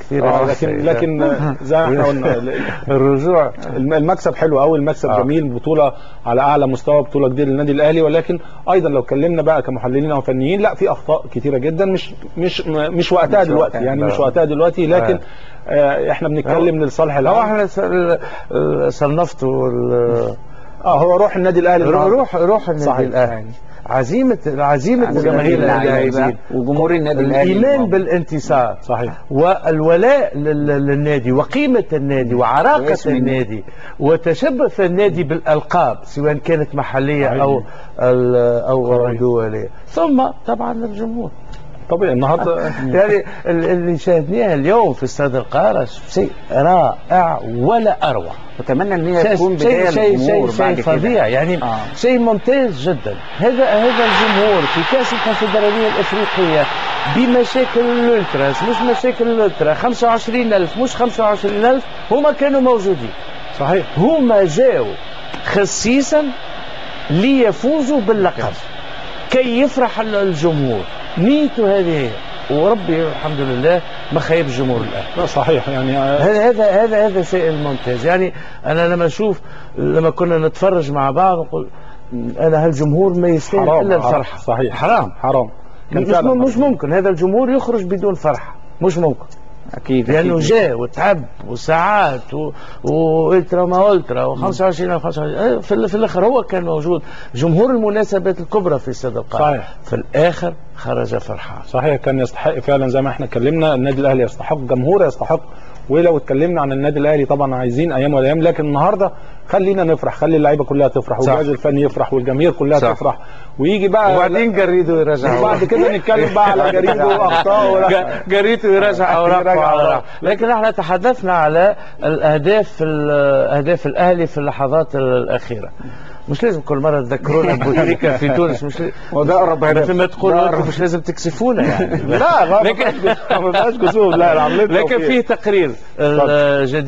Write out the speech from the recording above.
كثيرة. لكن زي ما احنا قلنا الرجوع المكسب حلو قوي، المكسب جميل، بطولة على اعلى مستوى، بطولة جديدة للنادي الاهلي. ولكن ايضا لو اتكلمنا بقى كمحللين او فنيين، لا في اخطاء كثيرة جدا، مش وقتها دلوقتي، يعني مش وقتها دلوقتي، لكن احنا بنتكلم لصالح العام. احنا صنفته هو روح النادي الاهلي، روح النادي الاهلي، عزيمة جماهير اللاعبين وجمهور النادي الاهلي، الايمان بالانتصار، صحيح، والولاء للنادي وقيمة النادي وعراقة النادي وتشبث النادي بالالقاب سواء كانت محلية او دولية. ثم طبعا الجمهور طبيعي النهارده يعني اللي شاهدناه اليوم في استاد القاهرة شيء رائع ولا اروع. اتمنى ان هي تكون بدايه للجمهور بعد كده، فظيع يعني شيء ممتاز جدا. هذا الجمهور في كاس الكونفدراليه الافريقيه بمشاكل الالتراس، مش مشاكل الالترا، 25,000 مش 25,000 هما كانوا موجودين. صحيح، هما جاوا خصيصا ليفوزوا باللقب كي يفرح الجمهور. نيته هذه هي، وربي الحمد لله ما خيب الجمهور الان. صحيح، يعني هذا شيء ممتاز. يعني انا لما كنا نتفرج مع بعض نقول انا هالجمهور ما يستاهل الا الفرحه. صحيح، حرام مش ممكن هذا الجمهور يخرج بدون فرحه، مش ممكن اكيد، لانه جاء وتعب وساعات والترا ما الترا و25 في الاخر هو كان موجود. جمهور المناسبات الكبرى في استاد القاهره في الاخر خرج فرحان. صحيح، كان يستحق فعلا زي ما احنا اتكلمنا. النادي الاهلي يستحق، جمهور يستحق. ولو اتكلمنا عن النادي الاهلي طبعا عايزين ايام والايام، لكن النهارده خلينا نفرح، خلي اللعيبه كلها تفرح والجهاز الفني يفرح والجماهير كلها تفرح، ويجي بقى وبعدين جريده يرجع، وبعد كده نتكلم بقى على جريده واخطاء جريده يرجع اوراق. لكن احنا تحدثنا على الاهداف الاهلي في اللحظات الاخيره. مش لازم كل مره تذكرونا بوتريكا في تونس، مش وده اقرب مثل ما تقولوا مش لازم تكسفونا يعني. لا ما بقاش كسوف، لا لكن فيه تقرير جديد